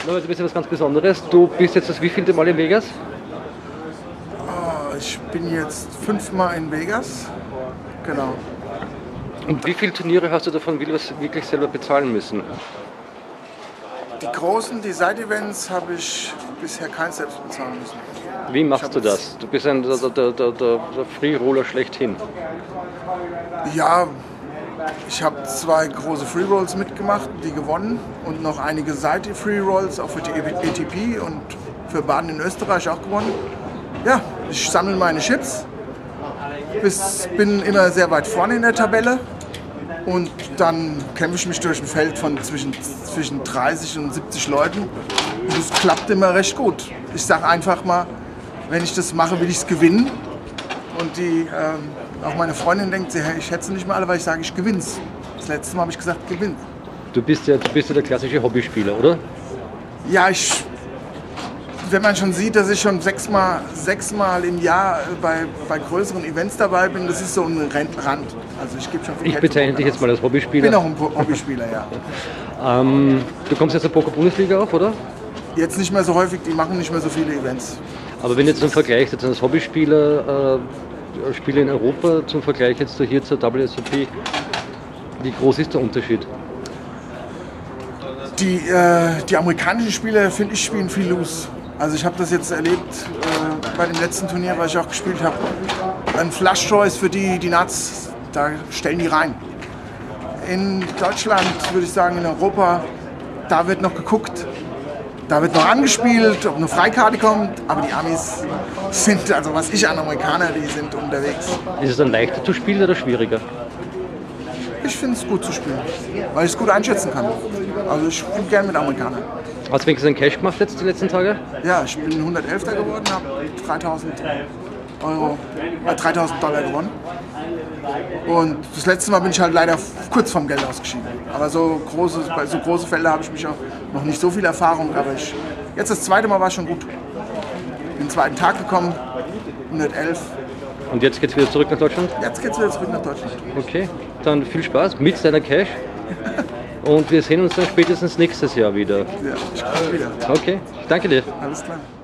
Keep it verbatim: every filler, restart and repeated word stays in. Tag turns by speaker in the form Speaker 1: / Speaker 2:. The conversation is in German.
Speaker 1: Norbert, du bist ja was ganz Besonderes. Du bist jetzt das wievielte Mal in Vegas?
Speaker 2: Oh, ich bin jetzt fünfmal in Vegas. Genau.
Speaker 1: Und wie viele Turniere hast du davon wirklich selber bezahlen müssen?
Speaker 2: Die großen, die Side-Events, habe ich bisher keins selbst bezahlen müssen.
Speaker 1: Wie machst du das? Du bist ein, der, der, der, der Free-Roller schlechthin.
Speaker 2: Ja, ich habe zwei große Free-Rolls mitgemacht, die gewonnen. Und noch einige Side-Free-Rolls, auch für die A T P und für Baden in Österreich auch gewonnen. Ja, ich sammle meine Chips. Bis, bin immer sehr weit vorne in der Tabelle. Und dann kämpfe ich mich durch ein Feld von zwischen, zwischen dreißig und siebzig Leuten. Und das klappt immer recht gut. Ich sage einfach mal, wenn ich das mache, will ich es gewinnen. Und die, ähm, auch meine Freundin denkt, ich hätte es nicht mehr alle, weil ich sage, ich gewinne es. Das letzte Mal habe ich gesagt, gewinne.
Speaker 1: Du bist ja, du bist ja der klassische Hobbyspieler, oder?
Speaker 2: Ja, ich, wenn man schon sieht, dass ich schon sechsmal, sechsmal im Jahr bei, bei größeren Events dabei bin, das ist so ein Rand. Also ich gebe schon viel
Speaker 1: Ich
Speaker 2: Geld
Speaker 1: bezeichne dich jetzt mal als Hobbyspieler.
Speaker 2: Ich bin auch ein Hobbyspieler, ja.
Speaker 1: ähm, du kommst jetzt zur Poker-Bundesliga auf, oder?
Speaker 2: Jetzt nicht mehr so häufig, die machen nicht mehr so viele Events.
Speaker 1: Aber wenn jetzt zum Vergleich jetzt als Hobbyspieler, äh, Spiele in Europa, zum Vergleich jetzt hier zur W S O P, wie groß ist der Unterschied? Die,
Speaker 2: äh, die amerikanischen Spieler, finde ich, spielen viel loose. Also ich habe das jetzt erlebt äh, bei dem letzten Turnier, was ich auch gespielt habe. Ein Flush Draw ist für die, die Nuts, da stellen die rein. In Deutschland, würde ich sagen, in Europa, da wird noch geguckt. Da wird noch angespielt, ob eine Freikarte kommt, aber die Amis sind, also was ich an Amerikaner, die sind unterwegs.
Speaker 1: Ist es dann leichter zu spielen oder schwieriger?
Speaker 2: Ich finde es gut zu spielen, weil ich es gut einschätzen kann. Also ich spiele gerne mit Amerikanern.
Speaker 1: Hast du wenigstens einen Cash gemacht jetzt die letzten Tage?
Speaker 2: Ja, ich bin hundertelfter geworden, habe dreitausend Euro, äh, dreitausend Dollar gewonnen. Und das letzte Mal bin ich halt leider kurz vom Geld ausgeschieden. Aber so große, bei so große Felder habe ich mich auch noch nicht so viel Erfahrung. Aber ich, jetzt das zweite Mal war es schon gut. Bin den zweiten Tag gekommen, hundertelf.
Speaker 1: Und jetzt geht's wieder zurück nach Deutschland?
Speaker 2: Jetzt geht's wieder zurück nach Deutschland.
Speaker 1: Okay, dann viel Spaß mit deiner Cash. Und wir sehen uns dann spätestens nächstes Jahr wieder.
Speaker 2: Ja, ich komme wieder.
Speaker 1: Okay, danke dir.
Speaker 2: Alles klar.